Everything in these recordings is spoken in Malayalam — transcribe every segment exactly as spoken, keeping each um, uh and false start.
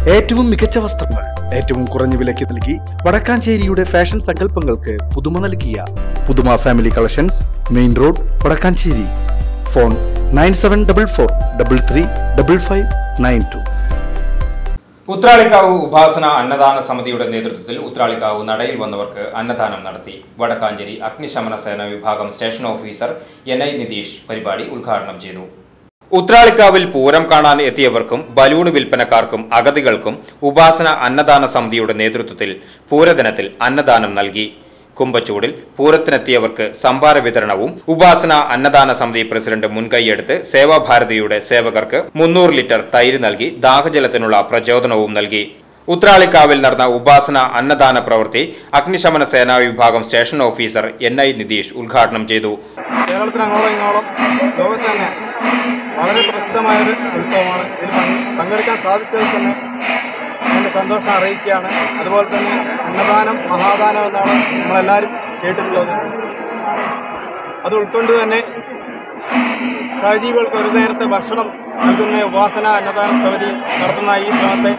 ഏറ്റവും മികച്ച വസ്ത്രങ്ങൾ ഏറ്റവും കുറഞ്ഞ വിലയ്ക്ക് നൽകി വടക്കാഞ്ചേരിയുടെ ഫാഷൻ സങ്കല്പങ്ങൾക്ക് പുതുമ നൽകിയ പുതുമ family collections, main road, Vadakkanchery. Phone nine seven double four double three double five nine two. Uthralikavu ഉപാസന അന്നദാന സമിതിയുടെ നേതൃത്വത്തിൽ ഉത്രാളിക്കാവ് നടയിൽ വന്നവർക്ക് അന്നദാനം നടത്തി. വടക്കാഞ്ചേരി അഗ്നിശമന സേന വിഭാഗം station officer N I Nitish പരിപാടി ഉദ്ഘാടനം ചെയ്തു. ഉത്രാളിക്കാവിൽ പൂരം കാണാൻ എത്തിയവർക്കും ബലൂൺ വിൽപ്പനക്കാർക്കും അഗതികൾക്കും ഉപാസന അന്നദാന സമിതിയുടെ നേതൃത്വത്തിൽ പൂരദിനത്തിൽ അന്നദാനം നൽകി. കുമ്പച്ചൂടിൽ പൂരത്തിനെത്തിയവർക്ക് സംഭാര വിതരണവും ഉപാസന അന്നദാന സമിതി പ്രസിഡന്റ് മുൻകൈയെടുത്ത് സേവാഭാരതിയുടെ സേവകർക്ക് മുന്നൂറ് ലിറ്റർ തൈര് നൽകി ദാഹജലത്തിനുള്ള പ്രചോദനവും നൽകി. ഉത്രാളിക്കാവിൽ നടന്ന ഉപാസന അന്നദാന പ്രവൃത്തി അഗ്നിശമന സേനാ വിഭാഗം station officer N I Nitish ഉദ്ഘാടനം ചെയ്തു. കേരളത്തിൽ അങ്ങോളം ഇങ്ങോളം ലോകത്ത് തന്നെ വളരെ പ്രസിദ്ധമായൊരു ഉത്സവമാണ്. ഇതിൽ പങ്കെടുക്കാൻ സാധിച്ചതിൽ തന്നെ അതിൻ്റെ സന്തോഷം അറിയിക്കുകയാണ്. അതുപോലെ തന്നെ അന്നദാനം മഹാദാനം എന്നാണ് നമ്മളെല്ലാവരും കേട്ടിട്ടുള്ളത്. അത് ഉൾക്കൊണ്ട് തന്നെ സഹജീവികൾക്ക് ഒരു നേരത്തെ ഭക്ഷണം നൽകുന്ന ഉപാസന അന്നദാന സമിതി നടത്തുന്ന ഈ ശ്രമത്തെ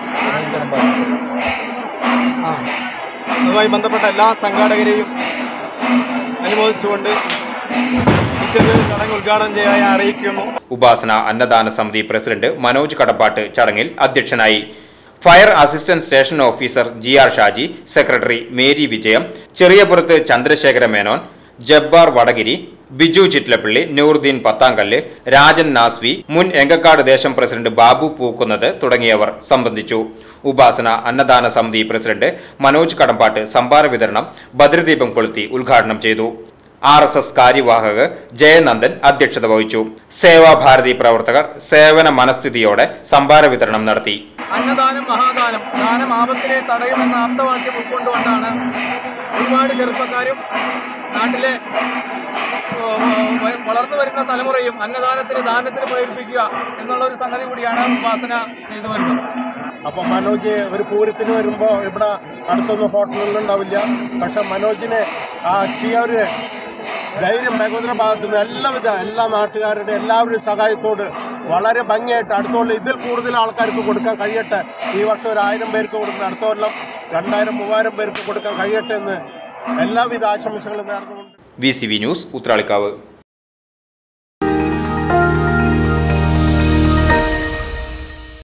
ആ അതുമായി ബന്ധപ്പെട്ട എല്ലാ സംഘാടകരെയും അനുമോദിച്ചുകൊണ്ട് ചടങ്ങ് ഉദ്ഘാടനം ചെയ്യാൻ അറിയിക്കുന്നു. ഉപാസന അന്നദാന സമിതി പ്രസിഡന്റ് മനോജ് കടപ്പാട്ട് ചടങ്ങിൽ അധ്യക്ഷനായി. Fire assistant station officer G R Shaji, secretary Mary Vijayam, Cheriyapurathu Chandrasekhara Menon, Jabbar വടഗിരി, Biju Chittilappilly, Nooruddeen Pathankallu, Rajan നാസ്വി, മുൻ എങ്കക്കാട് ദേശം പ്രസിഡന്റ് ബാബു പൂക്കുന്നത് തുടങ്ങിയവർ സംബന്ധിച്ചു. ഉപാസന അന്നദാന സമിതി പ്രസിഡന്റ് മനോജ് കടമ്പാട്ട് സംഭാര വിതരണം ഭദ്രദീപം കൊളുത്തി ഉദ്ഘാടനം ചെയ്തു. ആർ എസ് എസ് കാര്യവാഹക് ജയനന്ദൻ അധ്യക്ഷത വഹിച്ചു. സേവാഭാരതി പ്രവർത്തകർ സേവന മനസ്ഥിതിയോടെ സംഭാര വിതരണം നടത്തി. അന്നദാനം മഹാദാനം, ദാനം ആപത്തിനെ തടയുമെന്ന ആപ്തവാക്യം ഉൾക്കൊണ്ടുകൊണ്ടാണ് ഒരുപാട് ചെറുപ്പക്കാരും നാട്ടിലെ വളർന്നു വരുന്ന തലമുറയും അന്നദാനത്തിന് ദാനത്തിന് പ്രേരിപ്പിക്കുക എന്നുള്ള ഒരു സംഗതി കൂടിയാണ് ഉപാസന ചെയ്തു വരുന്നത്. അപ്പം മനോജ് ഒരു പൂരത്തിന് വരുമ്പോൾ ഇവിടെ അടുത്തൊന്നും ഹോട്ടലുകളിൽ ഉണ്ടാവില്ല. പക്ഷെ മനോജിനെ ആ ചെയ്യാ ഒരു ധൈര്യം ഭഗവതിയുടെ ഭാഗത്തു നിന്ന് എല്ലാവിധ എല്ലാ നാട്ടുകാരുടെ എല്ലാവരും സഹായത്തോട് വളരെ ഭംഗിയായിട്ട് അടുത്തുള്ള ഇതിൽ കൂടുതൽ ആൾക്കാർക്ക് കൊടുക്കാൻ കഴിയട്ടെ. ഈ വർഷം ഒരു ആയിരം പേർക്ക് കൊടുക്കുന്ന അടുത്ത കൊല്ലം രണ്ടായിരം മൂവായിരം പേർക്ക് കൊടുക്കാൻ കഴിയട്ടെ എന്ന് എല്ലാവിധ ആശംസകളും നേർന്നുകൊണ്ട് V C V news Uthralikkavu.